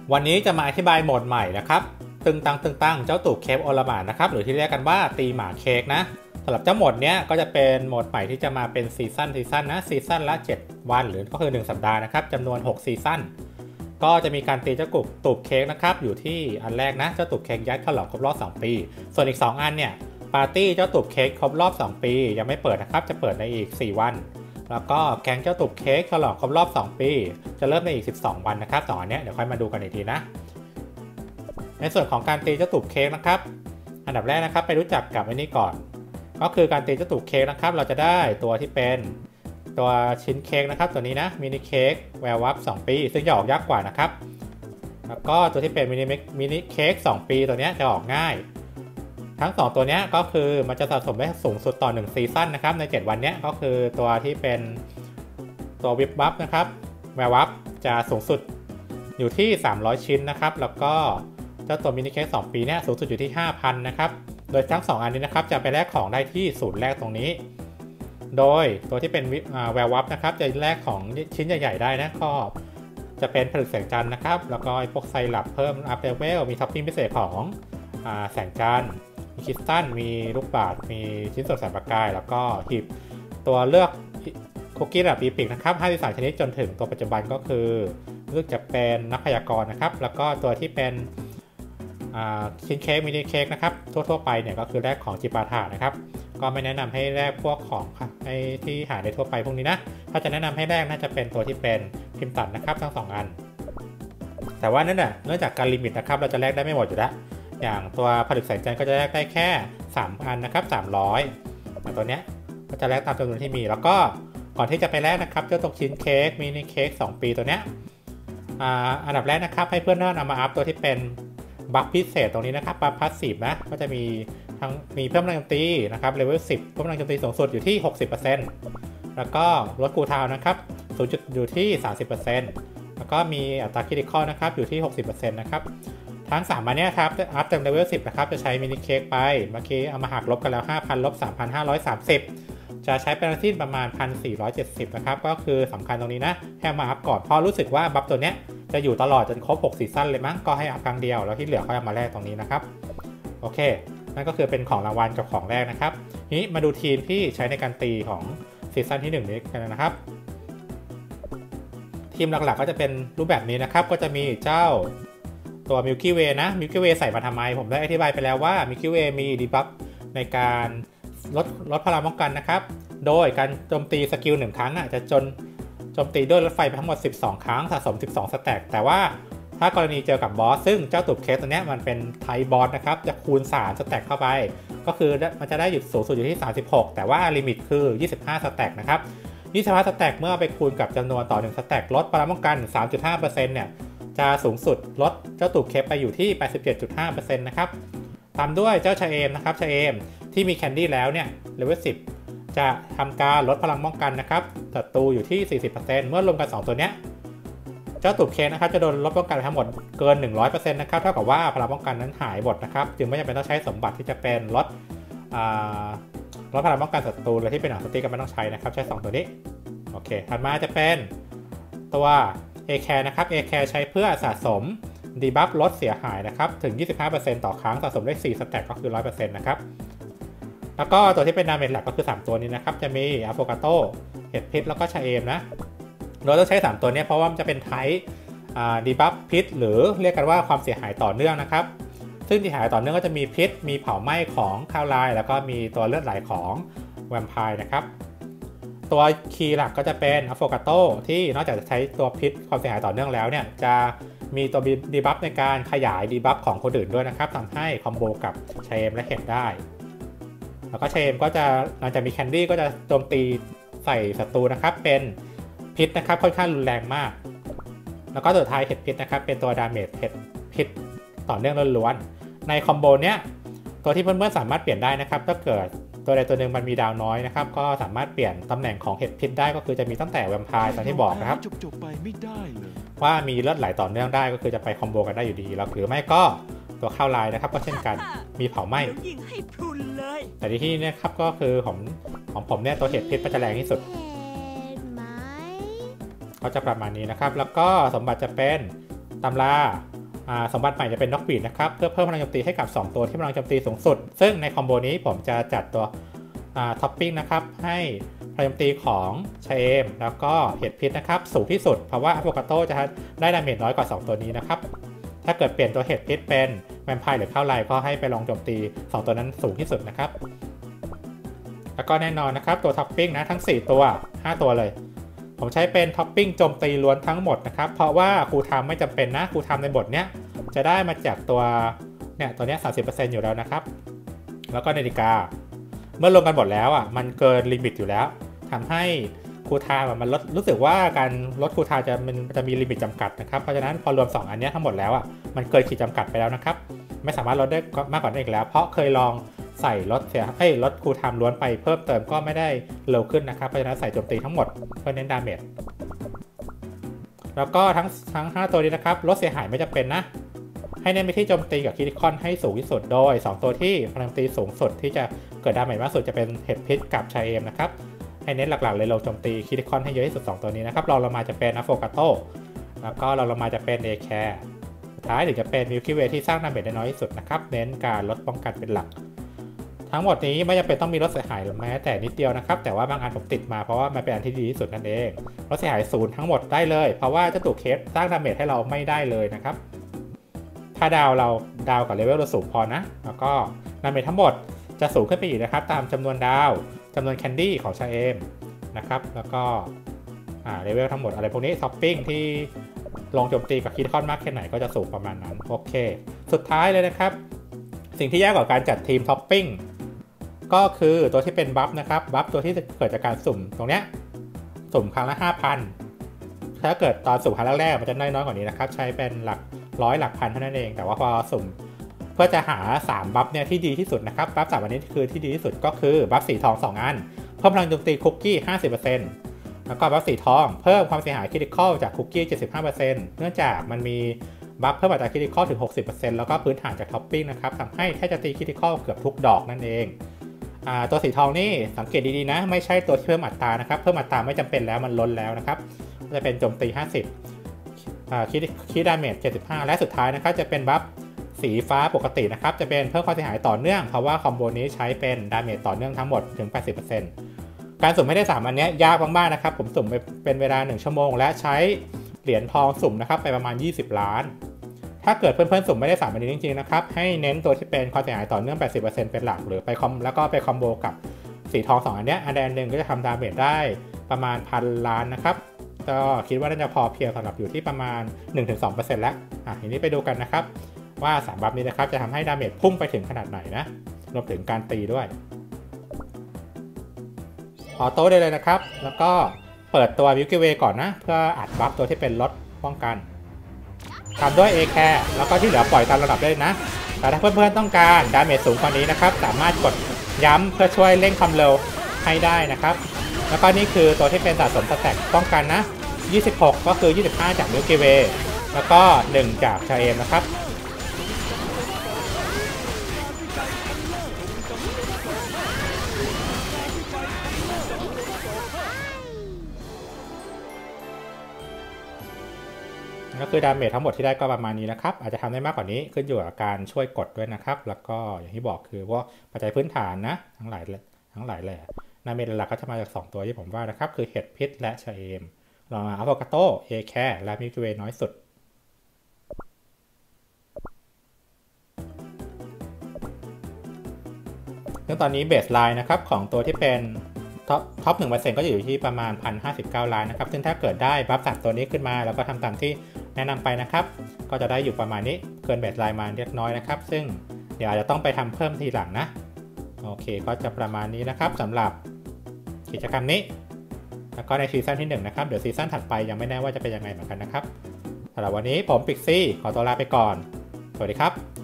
วันนี้จะมาอธิบายโหมดใหม่นะครับตึงตังเจ้าตูบเค้กโอลหม่านนะครับหรือที่เรียกกันว่าตีหมาเค้กนะสำหรับเจ้าโหมดเนี้ยก็จะเป็นโหมดใหม่ที่จะมาเป็นซีซั่นนะซีซั่นละ7วันหรือก็คือ1สัปดาห์นะครับจำนวน6ซีซั่นก็จะมีการตีเจ้าตูบเค้กนะครับอยู่ที่อันแรกนะเจ้าตูบเค้กยัดฉลองครบรอบ2ปีส่วนอีก2อันเนี่ยปาร์ตี้เจ้าตูบเค้กครบรอบ2ปียังไม่เปิดนะครับจะเปิดในอีก4วันแล้วก็แก๊งเจ้าตูบเค้กฉลองครบรอบ2ปีจะเริ่มในอีก12วันนะครับ2อันนี้เดี๋ยวค่อยมาดูกันอีกทีนะในส่วนของการตีเจ้าตูบเค้กนะครับอันดับแรกนะครับไปรู้จักกับอันนี้ก่อนก็คือการตีเจ้าตูบเค้กนะครับเราจะได้ตัวที่เป็นตัวชิ้นเค้กนะครับตัวนี้นะมินิเค้กแวร์วับ2ปีซึ่งจะออกยากกว่านะครับแล้วก็ตัวที่เป็นมินิเค้ก2ปีตัวนี้จะออกง่ายทั้ง2ตัวนี้ก็คือมันจะสะสมได้สูงสุดต่อ1ซีซั่นนะครับใน7วันนี้ก็คือตัวที่เป็นตัววิบวับนะครับแวร์วับจะสูงสุดอยู่ที่300ชิ้นนะครับแล้วก็เจ้าตัวมินิเค้ก2ปีเนี่ยสูงสุดอยู่ที่ 5,000 นะครับโดยทั้ง2อันนี้นะครับจะไปแลกของได้ที่ศูนย์แรกตรงนี้โดยตัวที่เป็นแวร์วับนะครับจะแลกของชิ้นใหญ่ๆได้นะก็จะเป็นผลึกแสงจันทร์นะครับแล้วก็พวกไซรัปเพิ่มอัพเลเวลมีท็อปปิ้งพิเศษของแสงจันทร์มีคริสตัลมีลูกบาศก์มีชิ้นส่วนแสงประกายแล้วก็หีบตัวเลือกคุกกี้แบบอีพิกนะครับ53ชนิดจนถึงตัวปัจจุบันก็คือเลือกจะเป็นนักพยากรณ์นะครับแล้วก็ตัวที่เป็นชิ้นเค้กมินิเค้กนะครับทั่วๆไปเนี่ยก็คือแลกของจิปาถะนะครับก็ไม่แนะนำให้แลกพวกของที่หาได้ทั่วไปพวกนี้นะถ้าจะแนะนำให้แลกน่าจะเป็นตัวที่เป็นพิมพ์ตัดนะครับทั้ง2อันแต่ว่านั่นแหละเนื่องจากการลิมิตนะครับเราจะแลกได้ไม่หมดอยู่แล้วอย่างตัวผลึกแสงจันทร์ก็จะแลกได้แค่3อันนะครับ300แต่ตัวเนี้ยก็จะแลกตามจำนวนที่มีแล้วก็ก่อนที่จะไปแลกนะครับเจ้าตัวชิ้นเค้กมินิเค้ก2ปีตัวเนี้ยอันดับแรกนะครับให้เพื่อนๆเอามาอัพตัวที่เป็นบัฟพิเศษตรงนี้นะครับบัฟพาสซีฟนะก็จะมีเพิ่มพลังโจมตีนะครับเลเวล10เพิ่มพลังโจมตีสูงสุดอยู่ที่ 60% แล้วก็ลดคูลดาวน์นะครับสูงจุดอยู่ที่ 30% แล้วก็มีอัตราคริติคอลนะครับอยู่ที่ 60% นะครับทั้ง3อันนี้ครับอัพเต็มเลเวล10นะครับจะใช้มินิเค้กไปเมื่อกี้เอามาหักลบกันแล้ว 5,000 ลบ 3,530 จะใช้เป็นที่ประมาณ 1,470 นะครับก็คือสำคัญตรงนี้นะให้มาอัพก่อนเพราะรู้สึกว่าบัฟตัวเนี้ยจะอยู่ตลอดจนครบ6ซีซั่นเลยมั้งก็ให้อัพครั้งเดียวแล้วที่เหลือก็เอามาแลกตรงนี้นะครับโอเคนั่นก็คือเป็นของรางวัลกับของแรกนะครับนี้มาดูทีมที่ใช้ในการตีของซีซั่นที่1นี้กันนะครับทีมหลักๆก็จะเป็นรูปแบบนี้นะครับก็จะมีเจ้าตัว Milky Way นะ Milky Way ใส่มาทำไมผมได้อธิบายไปแล้วว่า Milky Way มีดีบัฟในการลดพลังป้องกันนะครับโดยการโจมตีสกิล1ครั้งจะโจมตีด้วยรถไฟไปทั้งหมด12ครั้งสะสม12สแต็กแต่ว่าถ้ากรณีเจอกับบอสซึ่งเจ้าตูบเค้กตัวนี้มันเป็นไทบอสนะครับจะคูณ3สแต็กเข้าไปก็คือมันจะได้หยุดสูงสุดอยู่ที่36แต่ว่าลิมิตคือ25สแต็กนะครับ25สแต็กเมื่อไปคูณกับจำนวนต่อ1สแต็กลดพลังป้องกัน 3.5% เนี่ยจะสูงสุดลดเจ้าตูบเค้กไปอยู่ที่ 87.5% นะครับตามด้วยเจ้าชาเอมนะครับชาเอมที่มีแคนดี้แล้วเนี่ยเลเวล10จะทำการลดพลังป้องกันนะครับศัตรูอยู่ที่ 40% เมื่อรวมกัน2ตัวเนี้ยเจ้าตูบเค้กนะครับจะโดนลดป้องกันทั้งหมดเกิน 100% นะครับเท่ากับว่าพลังป้องกันนั้นหายหมดนะครับจึงไม่จำเป็นต้องใช้สมบัติที่จะเป็นลดพลังป้องกันศัตรูเลยที่เป็นหนังสติ๊กก็ไม่ต้องใช้นะครับใช้2ตัวนี้โอเคถัดมาจะเป็นตัว A-Care นะครับ A-Care ใช้เพื่อสะสมดีบัฟลดเสียหายนะครับถึง 25% ต่อครั้งสะสมได้4สแต็กก็คือ 100% นะครับแล้วก็ตัวที่เป็นดาเมจหลักก็คือ3ตัวนี้นะครับจะมีอะโฟกาโตเห็ดพิษแล้วก็ชาเอมนะเราต้องใช้3ตัวนี้เพราะว่ามันจะเป็นไทป์ดีบัฟพิษหรือเรียกกันว่าความเสียหายต่อเนื่องนะครับซึ่งที่หายต่อเนื่องก็จะมีพิษมีเผาไหม้ของคาวไลน์แล้วก็มีตัวเลือดไหลของแวมไพร์นะครับตัวคีย์หลักก็จะเป็นอะโฟกาโตที่นอกจากจะใช้ตัวพิษความเสียหายต่อเนื่องแล้วเนี่ยจะมีตัวดีบัฟในการขยายดีบัฟของคนอื่นด้วยนะครับทำให้คอมโบกับชาเอมและเห็ดได้แล้วก็เชมก็จะหลังจากมีแคนดี้ก็จะโจมตีใส่ศัตรูนะครับเป็นพิษนะครับค่อนข้างรุนแรงมากแล้วก็ตัวท้ายเห็ดพิษนะครับเป็นตัวดาเมจเห็ดพิษต่อเนื่องล้วนๆในคอมโบเนี้ยตัวที่เพื่อนๆสามารถเปลี่ยนได้นะครับถ้าเกิดตัวใดตัวหนึ่งมันมีดาวน้อยนะครับก็สามารถเปลี่ยนตำแหน่งของเห็ดพิษได้ก็คือจะมีตั้งแต่แวมไพร์ตอนที่บอกนะครับว่ามีเลือดไหลต่อเนื่องได้ก็คือจะไปคอมโบกันได้อยู่ดีแล้วหรือไม่ก็ตัวข้าวลายนะครับก็เช่นกันมีเผาไหม้แต่ที่นี่นะครับก็คือของผมเนี่ยตัวเห็ดพิษมันจะแรงที่สุดก็จะประมาณนี้นะครับแล้วก็สมบัติจะเป็นตำราสมบัติใหม่จะเป็นน็อกบีดนะครับเพื่อเพิ่มพลังโจมตีให้กับ2ตัวที่พลังโจมตีสูงสุดซึ่งในคอมโบนี้ผมจะจัดตัวท็อปปิ้งนะครับให้พลังโจมตีของชาเอมแล้วก็เห็ดพิษนะครับสูงที่สุดเพราะว่าอะโวคาโตจะได้ดาเมจน้อยกว่า2ตัวนี้นะครับถ้าเกิดเปลี่ยนตัวเห็ดพิษเป็นแวมไพร์หรือข้าวไลก็ให้ไปลองโจมตี2ตัวนั้นสูงที่สุดนะครับแล้วก็แน่นอนนะครับตัวท็อปปิ้งนะทั้ง4ตัว5ตัวเลยผมใช้เป็นท็อปปิ้งโจมตีล้วนทั้งหมดนะครับเพราะว่าคูลไทม์ไม่จำเป็นนะคูลไทม์ในบทเนี้ยจะได้มาจากตัวเนี่ยตัวเนี้ย 30% อยู่แล้วนะครับแล้วก็นาฬิกาเมื่อรวมกันหมดแล้วมันเกินลิมิตอยู่แล้วทำให้คูลไทม์มันรู้สึกว่าการลดคูลไทม์จะมีลิมิตจำกัดนะครับเพราะฉะนั้นพอรวม2อันนี้ทั้งหมดแล้วมันเกินขีดจำกัดไปแล้วนะครับไม่สามารถลดได้มากกว่านั้นอีกแล้วเพราะเคยลองใส่ลดคูลไทม์ล้วนไปเพิ่มเติมก็ไม่ได้เร็วขึ้นนะครับเพราะฉะนั้นใส่โจมตีทั้งหมดเพื่อเน้นดาเมจแล้วก็ทั้ง5ตัวนี้นะครับลดเสียหายไม่จำเป็นนะให้เน้นไปที่โจมตีกับคริติคอลให้สูงที่สุดโดย2ตัวที่พลังตีสูงสุดที่จะเกิดดาเมจมากสุดจะเป็นเห็ดพิษกับชาเอมนะครับให้เน้นหลักๆเลยลงโจมตีคริติคอลให้เยอะที่สุด2ตัวนี้นะครับรองลงมาจะเป็นอะโฟกาโตแล้วก็รองลงมาจะเป็นเอแคร์สุดท้ายถึงจะเป็นมิลคิเวย์ที่สร้างดาเมจได้น้อยที่สุดนะครับเน้นการลดป้องกันเป็นหลักทั้งหมดนี้ไม่จำเป็นต้องมีลดเสียหายหรือแม้แต่นิดเดียวนะครับแต่ว่าบางอันผมติดมาเพราะว่ามันเป็นอันที่ดีที่สุดนั่นเองลดเสียหาย0ทั้งหมดได้เลยเพราะว่าเจ้าตัวเคสสร้างดาเมจให้เราไม่ได้เลยนะครับถ้าดาวกับเลเวลเราสูงพอนะแล้วก็ดาเมจทั้งหมดจะสูงขึ้นไปอีกนะครับตามจำนวนดาวจำนวนแคนดี้ของชาเอมนะครับแล้วก็เลเวลทั้งหมดอะไรพวกนี้ท็อปปิ้งที่ลงโจมตีกับคริติคอลมากแค่ไหนก็จะสูงประมาณนั้นโอเคสุดท้ายเลยนะครับสิ่งที่ยากกว่าการจัดทีมท็อปปิ้งก็คือตัวที่เป็นบัฟนะครับบัฟตัวที่เกิดจากการสุ่มตรงเนี้ยสุ่มครั้งละ 5,000 ถ้าเกิดตอนสุ่มครั้งแรกๆมันจะน้อยกว่านี้นะครับใช้เป็นหลักร้อยหลักพันเท่านั้นเองแต่ว่าพอสุ่มเพื่อจะหา3บัฟเนี่ยที่ดีที่สุดนะครับบัฟ3อันนี้คือที่ดีที่สุดก็คือบัฟสีทอง2อันเพิ่มพลังโจมตีคุกกี้ 50% แล้วก็บัฟสีทองเพิ่มความเสียหายคริติคอลจากคุกกี้ 75% เนื่องจากมันมีบัฟเพิ่มอัตราคริติคอลถึง 60% แล้วก็พื้นฐานจากท็อปปิ้งนะครับทำให้แทบจะตีคริติคอลเกือบทุกดอกนั่นเองตัวสีทองนี่สังเกตดีๆนะไม่ใช่ตัวที่เพิ่มอัตรานะครับเพิ่มอัตราไม่จำเป็นแล้วมันล้นแล้วนะครับจะเป็นโจมตี 50คิดดาเมจ 75 และสุดท้ายนะครับจะเป็นบัฟสีฟ้าปกตินะครับจะเป็นเพิ่มความเสียหายต่อเนื่องเพราะว่าคอมโบนี้ใช้เป็นดาเมจต่อเนื่องทั้งหมดถึง 80% การสุ่มให้ได้3อันนี้ยากมากๆนะครับผมสุ่มไปเป็นเวลา1ชั่วโมงและใช้เหรียญทองสุ่มนะครับไปประมาณ20 ล้านถ้าเกิดเพื่อนๆสุ่มไม่ได้3อันนี้จริงๆนะครับให้เน้นตัวที่เป็นความเสียหายต่อเนื่อง 80% เป็นหลักหรือแล้วก็ไปคอมโบกับสีทอง2อันนี้อันใดอันหนึ่งก็จะทำดาเมจได้ประมาณ1,000 ล้านนะครับก็คิดว่าน่าจะพอเพียงสำหรับอยู่ที่ประมาณ 1-2% แล้วทีนี้ไปดูกันนะครับว่า3บัฟนี้นะครับจะทำให้ดาเมจพุ่งไปถึงขนาดไหนนะรวมถึงการตีด้วยออโต้ได้เลยนะครับแล้วก็เปิดตัวมิลกี้เวย์ก่อนนะเพื่ออัดบัฟตัวที่เป็นลดป้องกันตามด้วยเอแคร์แล้วก็ที่เหลือปล่อยตามระดับได้นะแต่ถ้าเพื่อนๆต้องการดาเมจสูงกว่านี้นะครับสามารถกดย้ำเพื่อช่วยเร่งความเร็วให้ได้นะครับแล้วก็นี่คือตัวที่เป็นสะสมสแต็กป้องกันนะ26ก็คือ25จากมิลกี้เวย์แล้วก็1จากชาเอมนะครับก็คือดาเมจทั้งหมดที่ได้ก็ประมาณนี้นะครับอาจจะทำได้มากกว่านี้ขึ้นอยู่กับการช่วยกดด้วยนะครับแล้วก็อย่างที่บอกคือว่าปัจจัยพื้นฐานนะทั้งหลายแหละดาเมจหลักก็จะมาจาก2ตัวที่ผมว่านะครับคือเห็ดพิษและชาเอมรองมาอะโวคาโตเอแคร์และมิลกี้เวย์น้อยสุดซึ่งตอนนี้เบสไลน์นะครับของตัวที่เป็นท็อป 1% ก็จะอยู่ที่ประมาณ 1,059 ล้านนะครับซึ่งถ้าเกิดได้บัฟตัวนี้ขึ้นมาแล้วก็ทำตามที่แนะนำไปนะครับก็จะได้อยู่ประมาณนี้เกินเบสไลน์มาเล็กน้อยนะครับซึ่งเดี๋ยวอาจจะต้องไปทำเพิ่มทีหลังนะโอเคก็จะประมาณนี้นะครับสำหรับกิจกรรมนี้แล้วก็ในซีซั่นที่1นะครับเดี๋ยวซีซั่นถัดไปยังไม่แน่ว่าจะเป็นยังไงเหมือนกันนะครับสำหรับวันนี้ผมปิกซี่ขอตัวลาไปก่อนสวัสดีครับ